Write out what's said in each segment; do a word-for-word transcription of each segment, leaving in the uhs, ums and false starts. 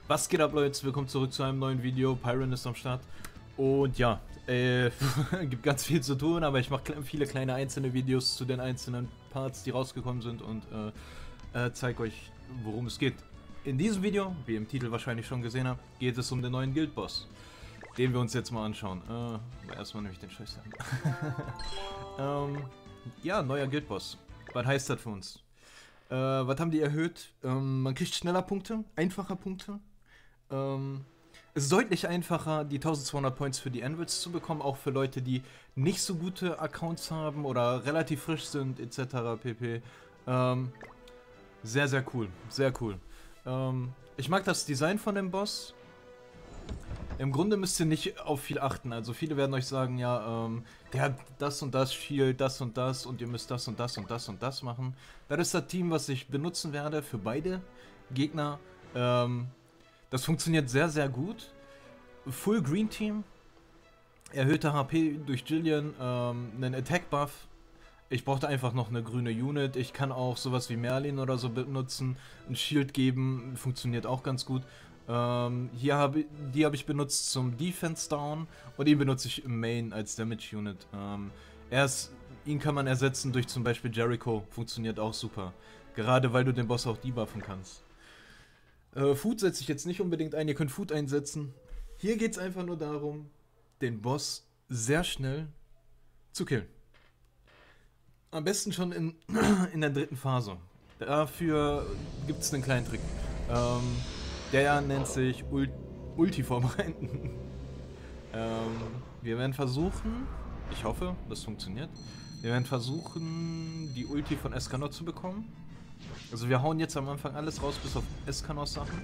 Was geht ab, Leute? Willkommen zurück zu einem neuen Video. Pyron ist am Start. Und ja, äh, gibt ganz viel zu tun, aber ich mache viele kleine einzelne Videos zu den einzelnen Parts, die rausgekommen sind und äh, äh, zeige euch, worum es geht. In diesem Video, wie ihr im Titel wahrscheinlich schon gesehen habt, geht es um den neuen Guild-Boss, den wir uns jetzt mal anschauen. Äh, aber erstmal nehme ich den Scheiß an. ähm, ja, neuer Guild-Boss. Was heißt das für uns? Äh, was haben die erhöht? Ähm, man kriegt schneller Punkte, einfacher Punkte. Ähm, es ist deutlich einfacher, die zwölfhundert Points für die Anvils zu bekommen, auch für Leute, die nicht so gute Accounts haben oder relativ frisch sind, et cetera pp. Ähm, sehr, sehr cool, sehr cool. Ähm, ich mag das Design von dem Boss. Im Grunde müsst ihr nicht auf viel achten, also viele werden euch sagen, ja, ähm, der hat das und das Shield, das und das und ihr müsst das und das und das und das machen. Das ist das Team, was ich benutzen werde für beide Gegner. Ähm, das funktioniert sehr, sehr gut. Full Green Team, erhöhte H P durch Jillian, ähm, einen Attack Buff. Ich brauchte einfach noch eine grüne Unit. Ich kann auch sowas wie Merlin oder so benutzen, ein Shield geben, funktioniert auch ganz gut. Ähm, hier habe die habe ich benutzt zum Defense Down und ihn benutze ich im Main als Damage Unit. Ähm, er ist, ihn kann man ersetzen durch zum Beispiel Jericho, funktioniert auch super. Gerade weil du den Boss auch debuffen kannst. Äh, Food setze ich jetzt nicht unbedingt ein, ihr könnt Food einsetzen. Hier geht es einfach nur darum, den Boss sehr schnell zu killen. Am besten schon in, in der dritten Phase. Dafür gibt es einen kleinen Trick. Ähm, der nennt sich Ult Ulti vorbereiten. ähm, wir werden versuchen, ich hoffe, das funktioniert, wir werden versuchen, die Ulti von Escanor zu bekommen. Also wir hauen jetzt am Anfang alles raus, bis auf Escanors Sachen.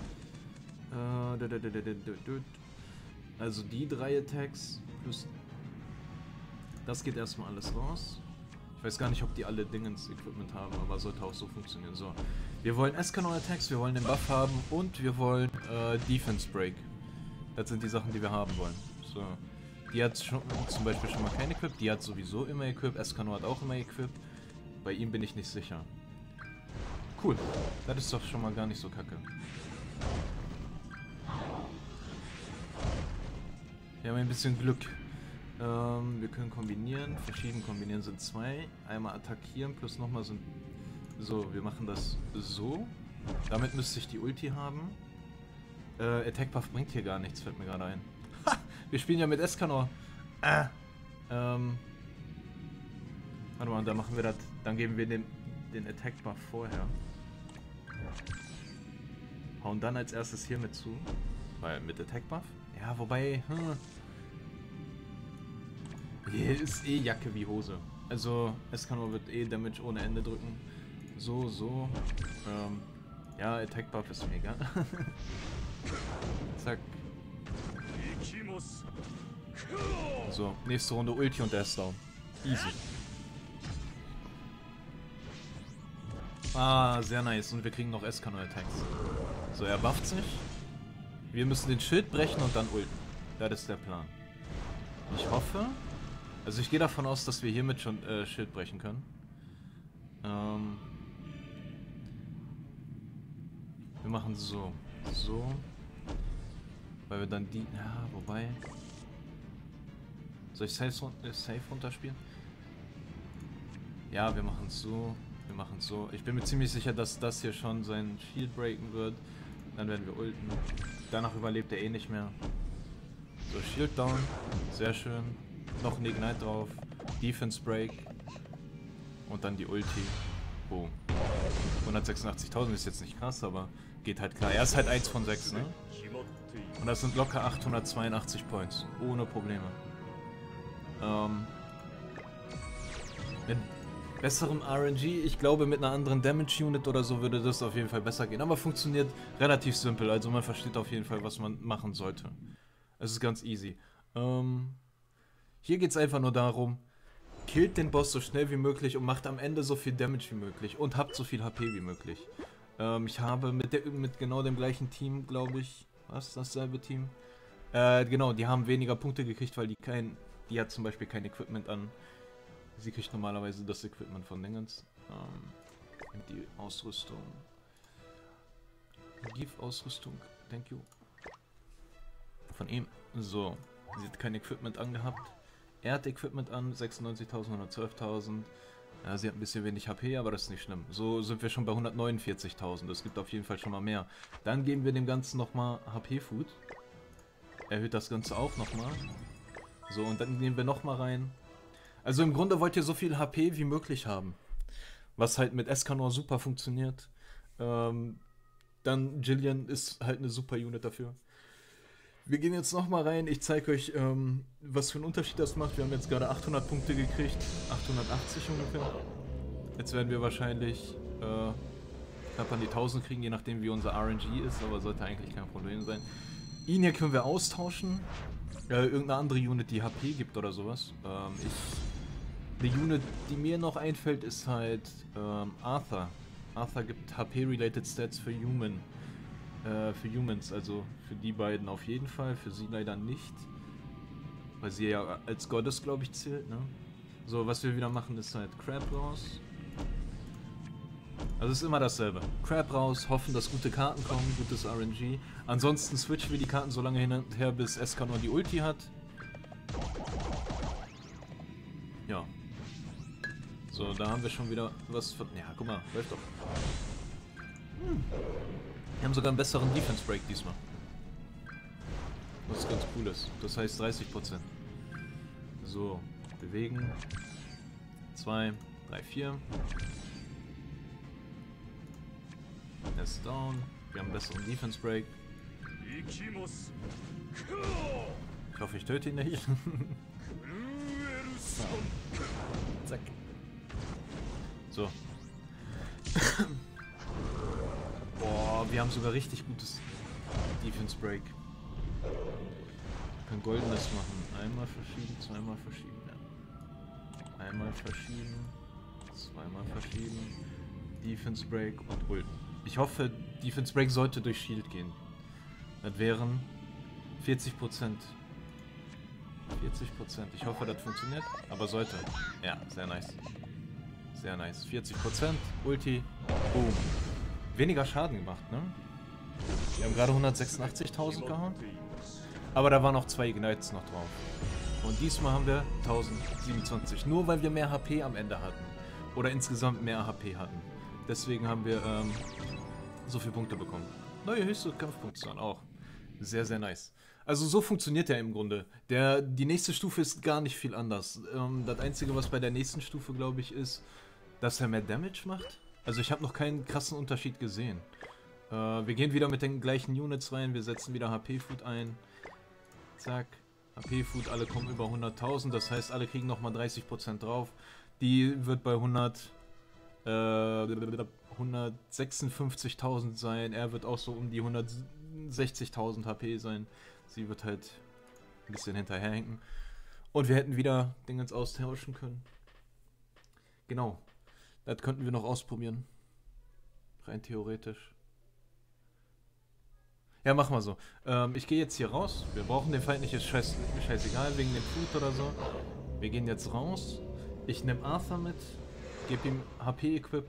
Äh, also die drei Attacks plus... Das geht erstmal alles raus. Ich weiß gar nicht, ob die alle Dingens-Equipment haben, aber sollte auch so funktionieren. So, wir wollen Escanor Attacks, wir wollen den Buff haben und wir wollen äh, Defense Break. Das sind die Sachen, die wir haben wollen. So, die hat schon, zum Beispiel schon mal kein Equip, die hat sowieso immer Equip, Escanor hat auch immer Equip. Bei ihm bin ich nicht sicher. Cool, das ist doch schon mal gar nicht so kacke. Wir haben ein bisschen Glück. Ähm, wir können kombinieren, verschieden kombinieren sind zwei. Einmal attackieren plus nochmal sind... So, wir machen das so. Damit müsste ich die Ulti haben. Äh, Attack Buff bringt hier gar nichts, fällt mir gerade ein. Ha! Wir spielen ja mit Escanor. Ah! Ähm... Warte mal, da machen wir das... Dann geben wir den, den Attack Buff vorher. Hauen dann als erstes hier mit zu. Weil, mit Attack Buff? Ja, wobei... Hm. Hier ist eh Jacke wie Hose. Also, Escanor wird eh Damage ohne Ende drücken. So, so. Ähm, ja, Attack Buff ist mega. Zack. So, nächste Runde Ulti und der ist down. Easy. Ah, sehr nice. Und wir kriegen noch Escanor Attacks. So, er bufft sich. Wir müssen den Schild brechen und dann ulten. Das ist der Plan. Ich hoffe... Also ich gehe davon aus, dass wir hiermit schon äh, Schild brechen können. Ähm wir machen so. So. Weil wir dann die... Ja, wobei... Soll ich safe, äh, safe runterspielen? Ja, wir machen es so. Wir machen es so. Ich bin mir ziemlich sicher, dass das hier schon sein Shield breaken wird. Dann werden wir ulten. Danach überlebt er eh nicht mehr. So, Shield down. Sehr schön. Noch ein Ignite drauf, Defense Break und dann die Ulti. Boom. hundertsechsundachtzigtausend ist jetzt nicht krass, aber geht halt klar. Er ist halt eins von sechs, ne? Und das sind locker achthundertzweiundachtzig Points. Ohne Probleme. Ähm, mit besserem R N G, ich glaube mit einer anderen Damage Unit oder so würde das auf jeden Fall besser gehen. Aber funktioniert relativ simpel, also man versteht auf jeden Fall, was man machen sollte. Es ist ganz easy. Ähm... Hier geht es einfach nur darum, killt den Boss so schnell wie möglich und macht am Ende so viel Damage wie möglich und habt so viel H P wie möglich. Ähm, ich habe mit, der, mit genau dem gleichen Team, glaube ich, was, dasselbe Team? Äh, genau, die haben weniger Punkte gekriegt, weil die kein, die hat zum Beispiel kein Equipment an. Sie kriegt normalerweise das Equipment von Dingens. Ähm, die Ausrüstung. Defensivausrüstung. Thank you. Von ihm. So. Sie hat kein Equipment angehabt. Er hat Equipment an. sechsundneunzigtausend, Ja, sie hat ein bisschen wenig H P, aber das ist nicht schlimm. So sind wir schon bei hundertneunundvierzigtausend. Das gibt auf jeden Fall schon mal mehr. Dann geben wir dem Ganzen nochmal H P-Food. Erhöht das Ganze auch nochmal. So, und dann nehmen wir nochmal rein. Also im Grunde wollt ihr so viel H P wie möglich haben. Was halt mit Escanor super funktioniert. Ähm, dann Jillian ist halt eine super Unit dafür. Wir gehen jetzt nochmal rein. Ich zeige euch, ähm, was für einen Unterschied das macht. Wir haben jetzt gerade achthundert Punkte gekriegt. achthundertachtzig ungefähr. Jetzt werden wir wahrscheinlich äh, knapp an die tausend kriegen, je nachdem wie unser R N G ist. Aber sollte eigentlich kein Problem sein. Ihn hier können wir austauschen. Äh, irgendeine andere Unit, die H P gibt oder sowas. Ähm, ich, eine Unit, die mir noch einfällt, ist halt ähm, Arthur. Arthur gibt H P-related Stats für Human. Äh, für Humans, also für die beiden auf jeden Fall, für sie leider nicht. Weil sie ja als Goddess, glaube ich, zählt, ne? So, was wir wieder machen, ist halt Crab raus. Also es ist immer dasselbe. Crab raus, hoffen, dass gute Karten kommen, gutes R N G. Ansonsten switchen wir die Karten so lange hin und her, bis Escanor die Ulti hat. Ja. So, da haben wir schon wieder was von... Ja, guck mal, läuft doch. Hm. Wir haben sogar einen besseren Defense Break diesmal. Was ganz cool ist. Das heißt dreißig Prozent. So, bewegen. zwei, drei, vier. Er ist down. Wir haben einen besseren Defense Break. Ich hoffe, ich töte ihn nicht. So. Zack. So. Boah, wir haben sogar richtig gutes Defense Break. Wir können goldenes machen. Einmal verschieben, zweimal verschieben. Ja. Einmal verschieben, zweimal verschieben. Defense Break und Ult. Ich hoffe, Defense Break sollte durch Shield gehen. Das wären vierzig Prozent. vierzig Prozent. Ich hoffe, das funktioniert. Aber sollte. Ja, sehr nice. Sehr nice. vierzig Prozent. Ulti. Boom. Weniger Schaden gemacht, ne? Wir haben gerade hundertsechsundachtzigtausend gehauen. Aber da waren noch zwei Ignites noch drauf. Und diesmal haben wir tausendsiebenundzwanzig. Nur weil wir mehr H P am Ende hatten. Oder insgesamt mehr H P hatten. Deswegen haben wir ähm, so viele Punkte bekommen. Neue höchste Kampfpunktzahl auch. Sehr, sehr nice. Also so funktioniert er im Grunde. Der, die nächste Stufe ist gar nicht viel anders. Ähm, das Einzige, was bei der nächsten Stufe, glaube ich, ist, dass er mehr Damage macht. Also ich habe noch keinen krassen Unterschied gesehen. Äh, wir gehen wieder mit den gleichen Units rein. Wir setzen wieder H P-Food ein. Zack. H P-Food, alle kommen über hunderttausend. Das heißt, alle kriegen nochmal dreißig Prozent drauf. Die wird bei hundert... Äh, hundertsechsundfünfzigtausend sein. Er wird auch so um die hundertsechzigtausend H P sein. Sie wird halt ein bisschen hinterherhinken. Und wir hätten wieder Dingens austauschen können. Genau. Das könnten wir noch ausprobieren. Rein theoretisch. Ja, mach mal so. Ähm, ich gehe jetzt hier raus. Wir brauchen den Feind nicht, ist scheiß, scheißegal, wegen dem Food oder so. Wir gehen jetzt raus. Ich nehme Arthur mit. Gebe ihm H P-Equip.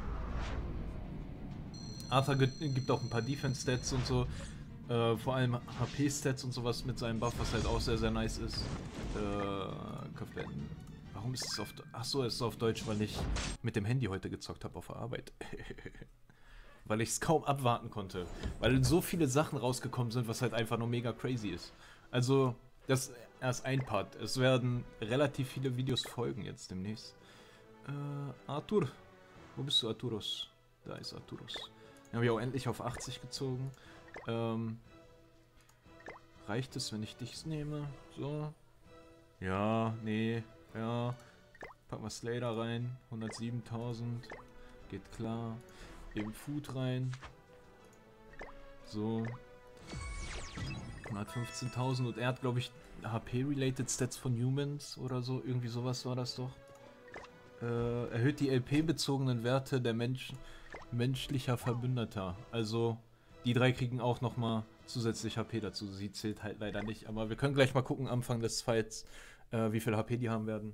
Arthur gibt auch ein paar Defense-Stats und so. Äh, vor allem H P-Stats und sowas mit seinem Buff, was halt auch sehr, sehr nice ist. Äh, Warum ist es auf... Achso, es ist auf Deutsch, weil ich mit dem Handy heute gezockt habe auf der Arbeit. Weil ich es kaum abwarten konnte. Weil so viele Sachen rausgekommen sind, was halt einfach nur mega crazy ist. Also, das ist erst ein Part. Es werden relativ viele Videos folgen jetzt demnächst. Äh, Arthur. Wo bist du, Arturos? Da ist Arturos. Den habe ich auch endlich auf achtzig gezogen. Ähm, reicht es, wenn ich dich nehme? So. Ja, nee, ja. Packen wir Slayer rein. hundertsiebentausend. Geht klar. Eben Food rein. So. hundertfünfzehntausend. Und er hat, glaube ich, H P-related Stats von Humans oder so. Irgendwie sowas war das doch. Äh, erhöht die L P-bezogenen Werte der Menschen, menschlicher Verbündeter. Also, die drei kriegen auch nochmal zusätzlich H P dazu. Sie zählt halt leider nicht. Aber wir können gleich mal gucken, am Anfang des Fights, äh, wie viel H P die haben werden.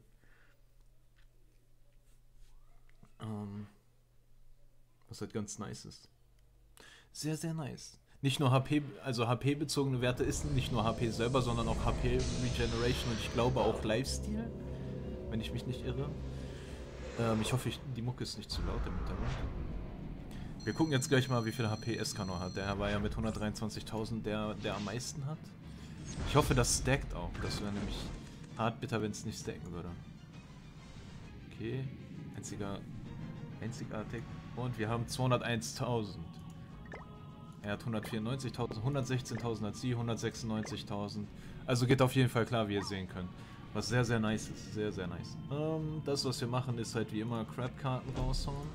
Ähm, was halt ganz nice ist. Sehr, sehr nice. Nicht nur H P, also H P-bezogene Werte ist nicht nur H P selber, sondern auch H P-Regeneration und ich glaube auch Lifesteal, wenn ich mich nicht irre. Ähm, ich hoffe, ich, die Mucke ist nicht zu laut im Hintergrund. Wir gucken jetzt gleich mal, wie viel H P Escanor hat. Der war ja mit hundertdreiundzwanzigtausend der, der am meisten hat. Ich hoffe, das stackt auch. Das wäre nämlich hart bitter, wenn es nicht stacken würde. Okay, einziger, einzigartig. Und wir haben zweihunderteintausend. Er hat hundertvierundneunzigtausend, hundertsechzehntausend hat sie, hundertsechsundneunzigtausend. Also geht auf jeden Fall klar, wie ihr sehen könnt. Was sehr, sehr nice ist. Sehr, sehr nice. Ähm, das, was wir machen, ist halt wie immer Crab-Karten raushauen.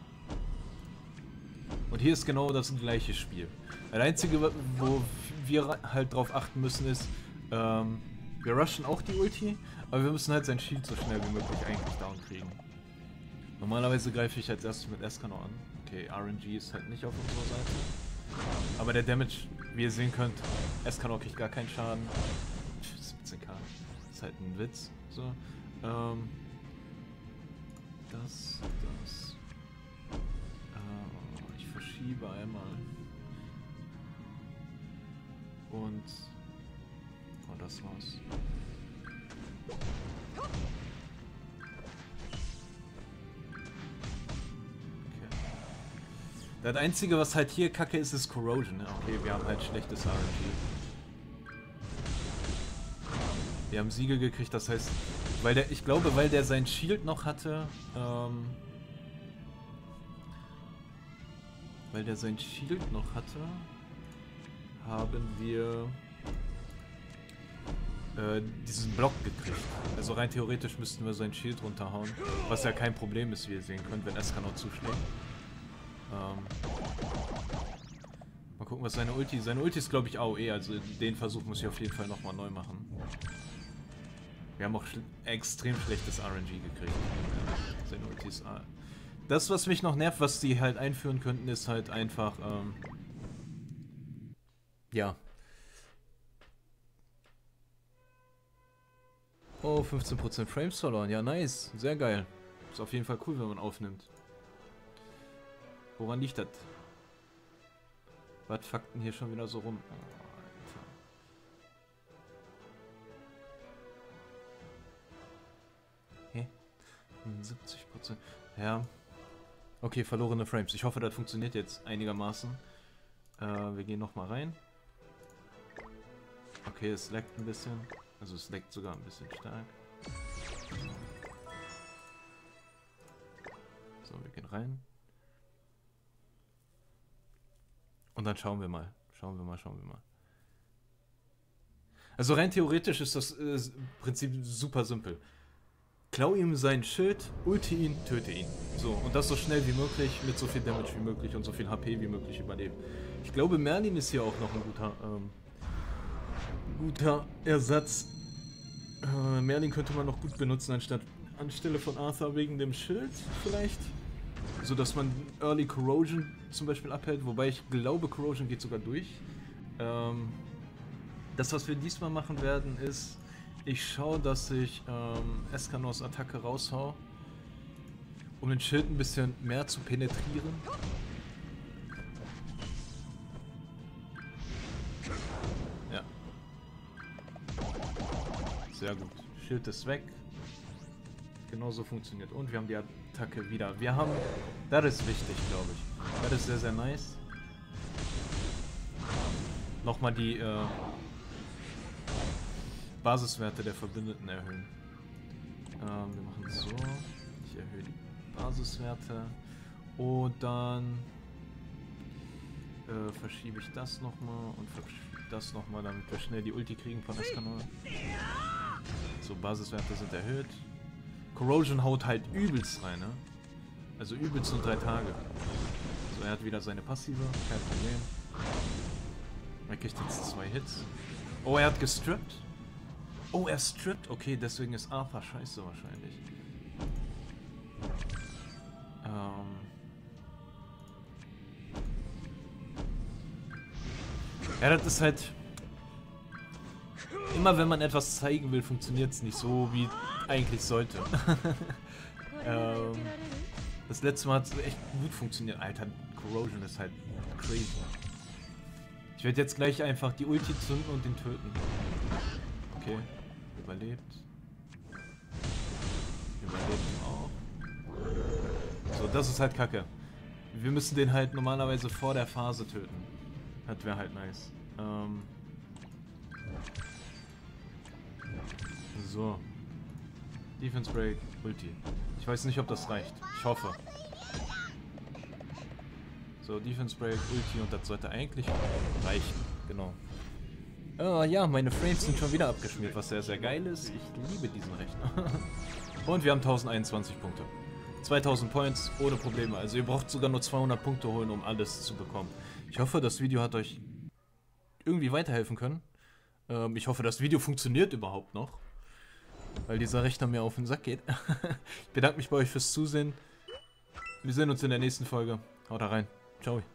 Und hier ist genau das gleiche Spiel. Das Einzige, wo wir halt drauf achten müssen, ist, ähm, wir rushen auch die Ulti, aber wir müssen halt sein Shield so schnell wie möglich eigentlich down kriegen. Normalerweise greife ich als erstes mit Escanor an. Okay, R N G ist halt nicht auf unserer Seite. Aber der Damage, wie ihr sehen könnt, Escanor kriegt gar keinen Schaden. siebzehn K. Ist halt ein Witz. So. Ähm, das, das. Äh, ich verschiebe einmal. Und. Oh, das war's. Das Einzige, was halt hier kacke ist, ist Corrosion. Ne? Okay, wir haben halt schlechtes R N G. Wir haben Siegel gekriegt, das heißt, weil der, ich glaube, weil der sein Shield noch hatte, ähm, weil der sein Shield noch hatte, haben wir äh, diesen Block gekriegt. Also rein theoretisch müssten wir sein Shield runterhauen, was ja kein Problem ist, wie ihr sehen könnt, wenn Escanor zuschlägt. Ähm, mal gucken, was seine Ulti... Seine Ulti ist, glaube ich, A O E, also den Versuch muss ich auf jeden Fall nochmal neu machen. Wir haben auch schl extrem schlechtes R N G gekriegt. Ja, seine Ulti ist A. Das, was mich noch nervt, was die halt einführen könnten, ist halt einfach, ähm... ja. Oh, fünfzehn Prozent Frames verloren. Ja, nice. Sehr geil. Ist auf jeden Fall cool, wenn man aufnimmt. Woran liegt das? Was fuckt denn hier schon wieder so rum? Oh, Alter. Hä? siebzig Prozent. Ja. Okay, verlorene Frames. Ich hoffe, das funktioniert jetzt einigermaßen. Äh, wir gehen nochmal rein. Okay, es laggt ein bisschen. Also es laggt sogar ein bisschen stark. So, wir gehen rein. Und dann schauen wir mal. Schauen wir mal, schauen wir mal. Also rein theoretisch ist das äh, Prinzip super simpel. Klau ihm sein Schild, ulti ihn, töte ihn. So, und das so schnell wie möglich, mit so viel Damage wie möglich und so viel H P wie möglich überleben. Ich glaube, Merlin ist hier auch noch ein guter, ähm, guter Ersatz. Äh, Merlin könnte man noch gut benutzen, anstatt anstelle von Arthur wegen dem Schild vielleicht. So dass man Early Corrosion zum Beispiel abhält, wobei ich glaube, Corrosion geht sogar durch. Ähm, das, was wir diesmal machen werden, ist, ich schaue, dass ich ähm, Escanors Attacke raushau, um den Schild ein bisschen mehr zu penetrieren. Ja. Sehr gut. Schild ist weg. Genauso funktioniert. Und wir haben die Attacke wieder. Wir haben... Das ist wichtig, glaube ich. Das ist sehr, sehr nice. Nochmal die äh, Basiswerte der Verbündeten erhöhen. Ähm, wir machen es so. Ich erhöhe die Basiswerte. Und dann äh, verschiebe ich das nochmal und verschiebe das nochmal, damit wir schnell die Ulti kriegen von Escanor. So, Basiswerte sind erhöht. Corrosion haut halt übelst rein, ne? Also übelst nur drei Tage. So, er hat wieder seine Passive, kein Problem. Er kriegt jetzt zwei Hits. Oh, er hat gestrippt. Oh, er strippt. Okay, deswegen ist Arthur scheiße wahrscheinlich. Ähm. Ja, das ist halt... Immer wenn man etwas zeigen will, funktioniert es nicht so, wie eigentlich sollte. ähm, das letzte Mal hat es echt gut funktioniert. Alter, Corrosion ist halt crazy. Ich werde jetzt gleich einfach die Ulti zünden und den töten. Okay, überlebt. Überlebt auch. So, das ist halt kacke. Wir müssen den halt normalerweise vor der Phase töten. Das wäre halt nice. Ähm so. Defense Break, Ulti. Ich weiß nicht, ob das reicht. Ich hoffe. So, Defense Break, Ulti und das sollte eigentlich reichen. Genau. Uh, ja, meine Frames sind schon wieder abgeschmiert, was sehr, sehr geil ist. Ich liebe diesen Rechner. Und wir haben tausendeinundzwanzig Punkte. zweitausend Points ohne Probleme. Also ihr braucht sogar nur zweihundert Punkte holen, um alles zu bekommen. Ich hoffe, das Video hat euch irgendwie weiterhelfen können. Ähm, ich hoffe, das Video funktioniert überhaupt noch. Weil dieser Rechner mir auf den Sack geht. Ich bedanke mich bei euch fürs Zusehen. Wir sehen uns in der nächsten Folge. Haut rein. Ciao.